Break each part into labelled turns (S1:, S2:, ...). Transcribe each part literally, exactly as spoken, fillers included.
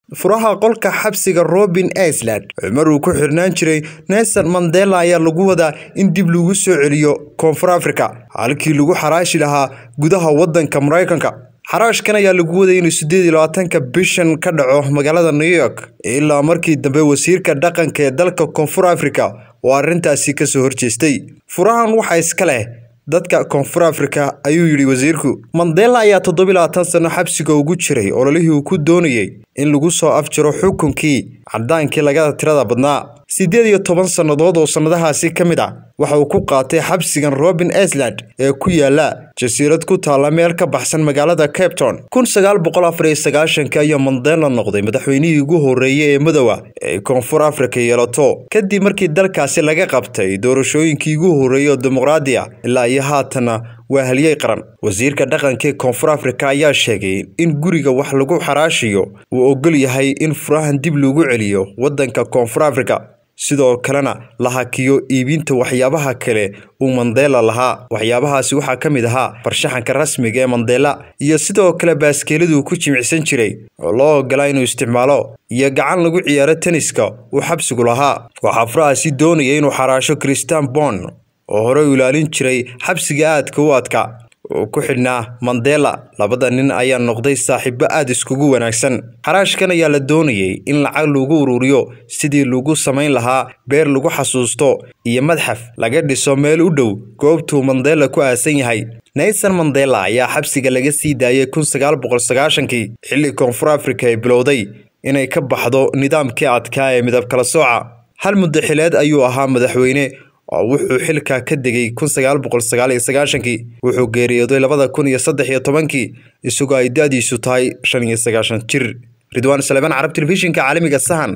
S1: furaha qolka xabsiga Robben Island Cumar uu ku xirnaan jiray Nelson Mandela ayaa lagu wadaa in dib lagu soo celiyo Koonfur Afrika halkii lagu xaraashi lahaa gudaha wadanka Mareykanka. xaraashkan ayaa lagu waday inuu sideed iyo labaatanka bishan ka dhaco magaalada New York ilaa markii dambe wasiirka dhaqanka ee dalka Koonfur Afrika oo arrintaasi ka soo horjeestay. furahan waxa iska leh dadka Koonfur Afrika ayuu yiri wasiirku. Mandela ayaa toddoba iyo labaatan sano xabsiga ugu jiray ololihii uu ku doonayay in lagu soo afjaro xukunkii cadaankii laga tirada badnaa. sideed iyo toban sanadood oo sanadahaasi kamid ah waxa uu ku qaatay xabsigan Robben Island ee ku yaala jasiirad ku taala meel ka baxsan magaalada Cape Town. kun sagaal boqol afar iyo sagaashan ayaa Mandela noqday madaxweynihii ugu horeeyay ee Madowga ee Koonfur Afrika yeelato kadib markii dalkaasi laga qabtay doorashooyinkii ugu horeeyay oo dimuqraadi ah ilaa iyo haatan waa haliyay qaran. wasiirka dhaqanka ee Koonfur Afrika ayaa sheegay in guriga wax lagu xaraashiyo uu ogol yahay in furahan dib loogu celiyo wadanka Koonfur Afrika sidoo kalena la hakiyo iibinta waxyaabaha kale uu Mandela lahaa. waxyaabahaasi waxa kamid ahaa farshaxanka rasmiga ee Mandela iyo sidoo kale baaskeeladu ku jimicsan jiray oo loo ogolaa inuu isticmaalo iyo gacan lagu ciyaaro tenniska uu xabsigu lahaa. waxa furahaasi doonayay inuu xaraasho Christian Bond oo hore u ilaalin jiray xabsiga aadka u adka oo ku xidhnaa Mandela. labada nin ayaa noqday saaxiibo aad iskugu wanaagsan. xaraashkan ayaa la doonayay in lacag lagu ururiyo sidii lagu samayn lahaa beer lagu xasuusto iyo madxaf laga dhiso meel u dhow goobtuu Mandela ku aasan yahay. Nelson Mandela ayaa xabsiga laga sii daayay kun sagaal boqol sagaashan xilli Koonfur Afrika ay bilowday inay ka baxdo nidaamkii adkaa ee midab kala sooca. hal muddo xileed ayuu ahaa madaxweyne oo wuxuu xilka ka degay kun sagaal boqol sagaal iyo sagaashan wuxuu geeriyooday labada kun iyo saddex iyo toban isagoo ay da'diisu tahay shan iyo sagaashan jir. Ridwaan Salman, Arab Telefishinka caalamiga Sahan.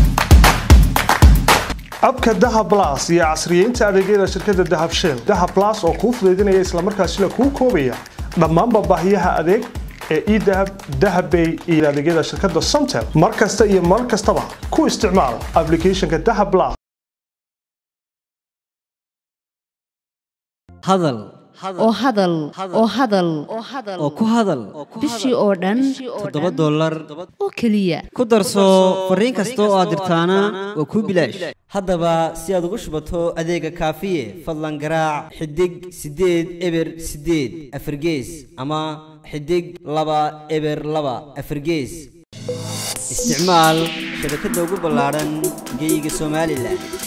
S2: abka Dahab Plus iyo casriyeynta adeegyada shirkadda Dahab Shell. Dahab Plus oo kuu fududeynaya isla markaasina kuu koobaya dhammaan baahiyaha adeeg ee e-Dahab, Dahab Pay iyo adeegyada shirkadda Somtel. markasta iyo mar kastaba ku isticmaal applicationka Dahab Plus.
S3: hadal
S4: oo hadal oo hadal
S3: oo ku hadal
S4: bishii oo dhan
S3: toddoba dollar
S4: oo kaliya
S3: ku darso fariin kasta oo aad dirtaana waa ku bilaash. haddaba si aad ugu shubato adeega kaafiye fadlan garaac xidig sideed eber sideed afargees ama xidig laba eber laba afargees. isticmaal shabakadda ugu ballaaran geyga Soomaaliland.